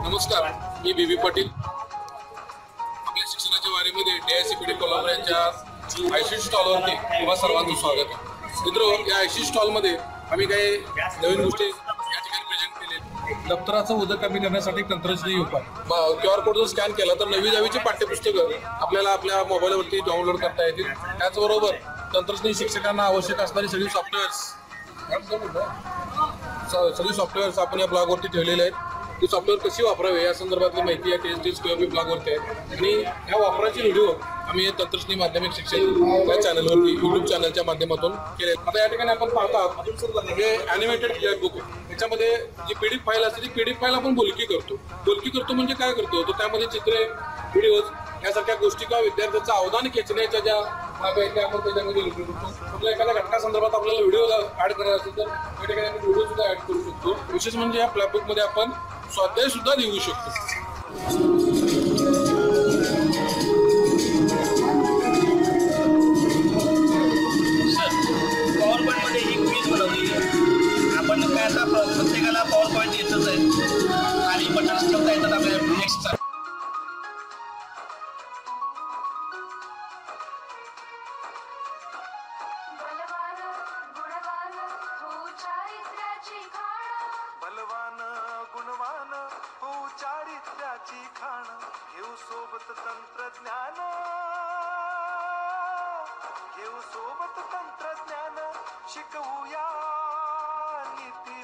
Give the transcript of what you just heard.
नमस्कार, मी बीबी पाटील. आपल्या शिक्षणाच्या वारीमध्ये DICPD कोल्हापूर यांच्या आयसी स्टॉलवरती तुम्हा सर्वांचं स्वागत आहे. मित्र, या आयसी स्टॉलमध्ये आम्ही काही नवीन गोष्टी या ठिकाणी प्रेझेंट केले. दप्तराचं ओझं कमी करण्यासाठी तंत्रज्ञ उपाय. QR कोड जर स्कॅन केला तर 9वी-10वीची पाठ्यपुस्तकं आपल्याला आपल्या मोबाईलवरती डाउनलोड करता येतील. त्याचबरोबर तंत्रज्ञ शिक्षकांना आवश्यक असणारी सगळी सॉफ्टवेअर्स आपण या ब्लॉगवरती ठेवलेले आहेत. ती सॉफ्टवेअर कशी वापरावे या संदर्भातली माहिती या TSD ब्लॉगवरती आहे आणि या वापराचे व्हिडिओ आम्ही तंत्रज्ञ माध्यमिक शिक्षण या चॅनलवरती YouTube चॅनलच्या माध्यमातून केले. आता या ठिकाणी आपण पाहतात हे ॲनिमेटेड बुक आहे. त्याच्यामध्ये जी PDF फाईल असते ती PDF फाईल आपण बोलकी करतो म्हणजे काय करतो, तर त्यामध्ये चित्रे, व्हिडिओज यासारख्या गोष्टी किंवा विद्यार्थ्यांचं अवधान खेचण्याच्या ज्या बाबी आहेत त्या आपण त्याच्यामध्ये लिहू शकतो. आपल्या एखाद्या घटकासंदर्भात आपल्याला व्हिडिओ ॲड करायचा असेल तर त्या ठिकाणी आपण व्हिडिओ सुद्धा ॲड करू शकतो. विशेष म्हणजे या फ्लॅपबुकमध्ये आपण स्वाध्याय सुद्धा लिहू शकतो. पॉवर पॉईंट मध्ये एक क्विज बनवली आहे. आपण काय आता प्रत्येकाला पॉवर पॉईंट येतच आहे आणि बटन्स ठेवता येतात आपल्या नेक्स्ट. बलवान गुणवान हो चारित्र्याची खाण घेऊ सोबत तंत्रज्ञान शिकवूया नीती